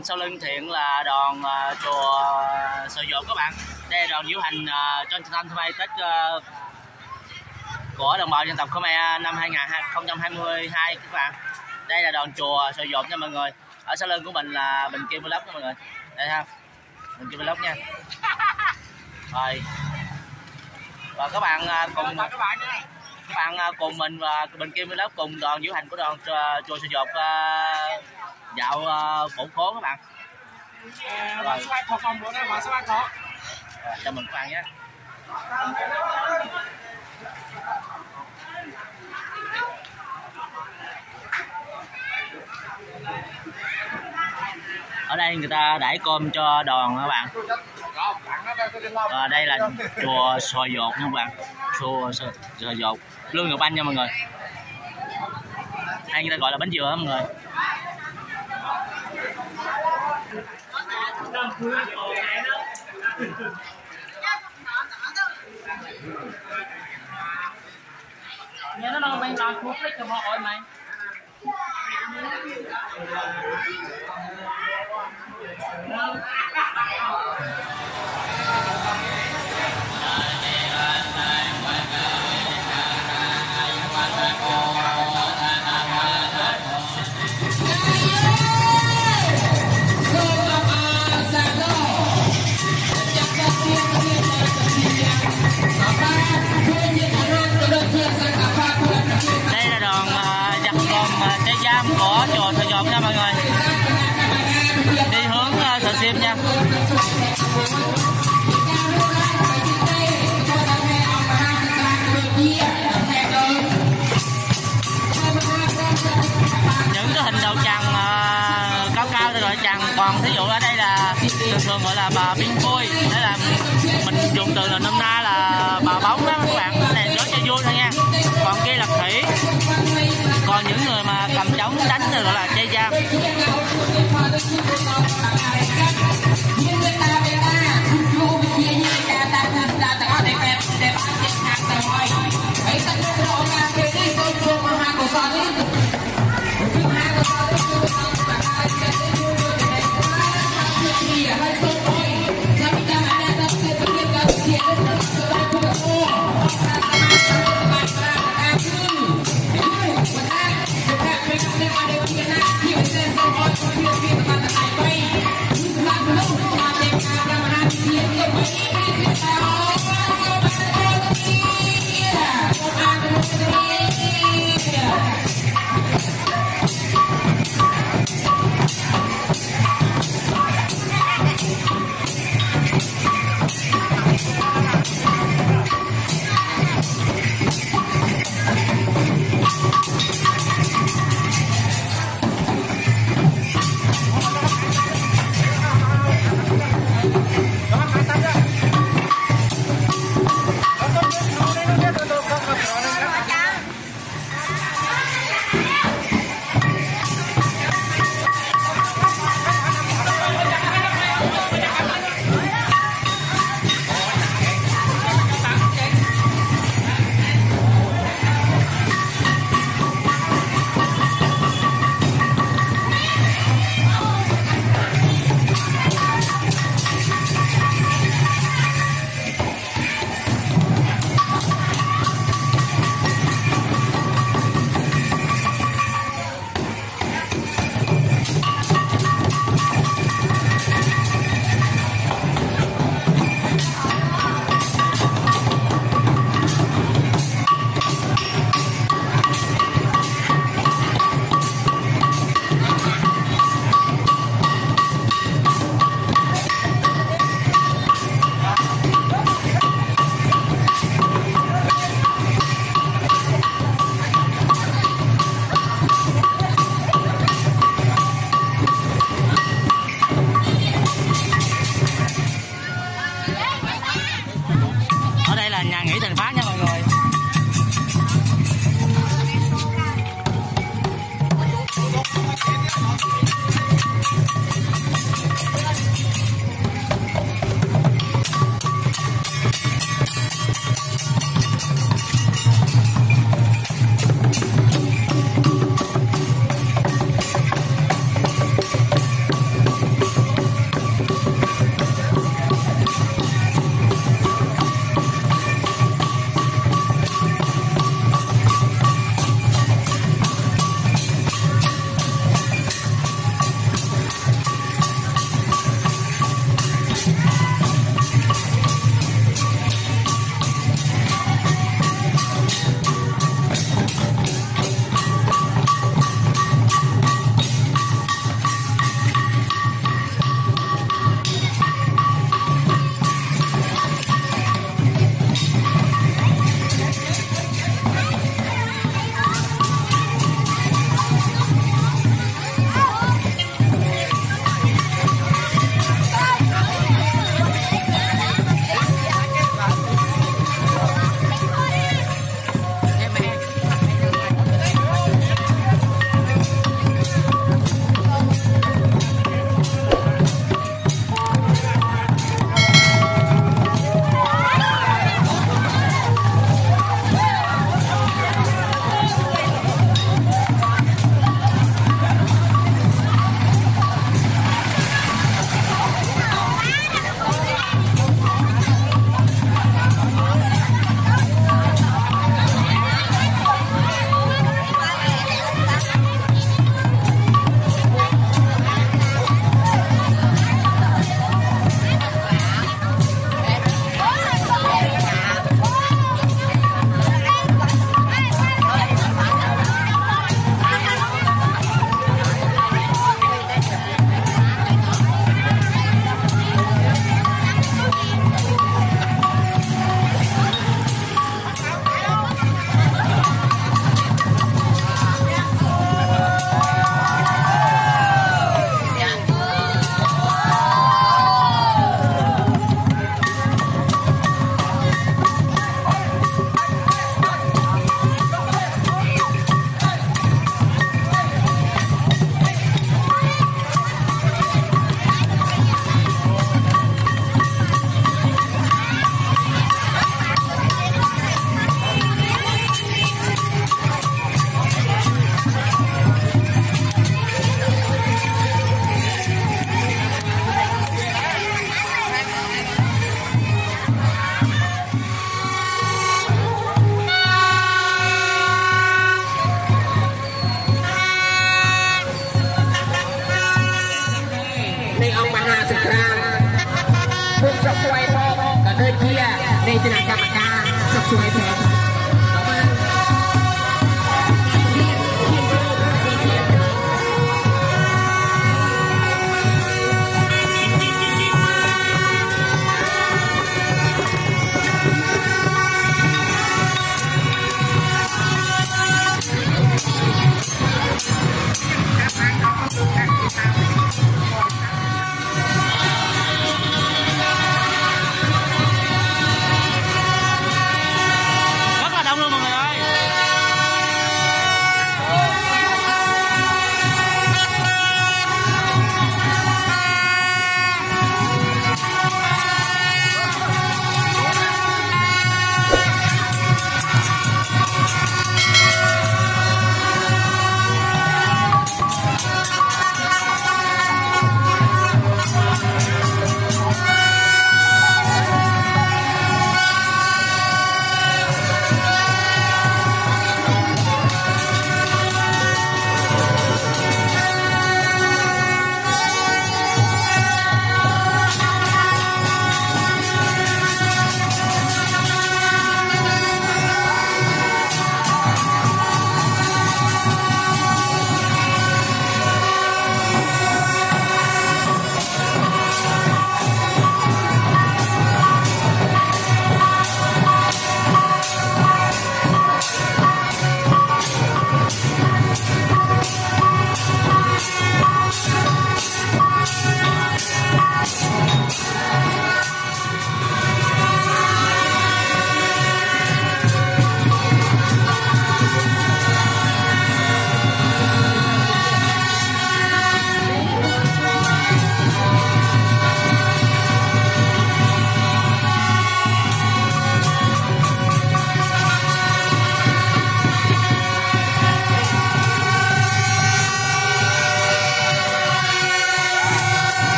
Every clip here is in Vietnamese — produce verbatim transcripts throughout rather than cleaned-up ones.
đằng sau lưng Thiện là đoàn uh, chùa Sờ Dột các bạn. Đây là đoàn diễu hành uh, cho Thanh Thai Tết uh, của đồng bào dân tộc Khmer năm hai nghìn không trăm hai mươi hai các bạn. Đây là đoàn chùa Sờ Dột nha mọi người. Ở sau lưng của mình là Bình Kim Vlog nha mọi người. Đây ha, Bình Kim Vlog nha. Rồi, và các bạn uh, cùng các bạn, các bạn uh, cùng mình và Bình Kim Vlog cùng đoàn diễu hành của đoàn uh, chùa Sờ Dột uh, dạo uh, phố phố các bạn. Rồi, chào mừng các bạn nhé. Ở đây người ta đãi cơm cho đoàn các bạn. À, đây là chùa Sờ Dột nha các bạn, chùa Sờ Dột Lương Ngọc Anh nha mọi người. Hay người ta gọi là bánh dừa đó mọi người. Nhớ nó đâu bên đó thuốc lấy cho họ mày. Đây là đoàn uh, giặc gồm uh, Tây Giam của chùa Sờ Dột nha mọi người. Đi hướng uh, Sờ Sim nha. Những cái hình đầu tràng uh, cao cao rồi tràng, còn ví dụ ở đây là thường thường gọi là bà Pin Phôi, đó là mình dùng từ là nôm na là bà bóng đó các bạn. Cái này nói cho vui thôi nha. Còn kia là khỉ. Còn những người mà cầm trống đánh thì gọi là Tây Giam. Hãy subscribe cho kênh Ghiền Mì Gõ để không bỏ lỡ những video hấp dẫn.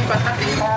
ประทัดสีทอง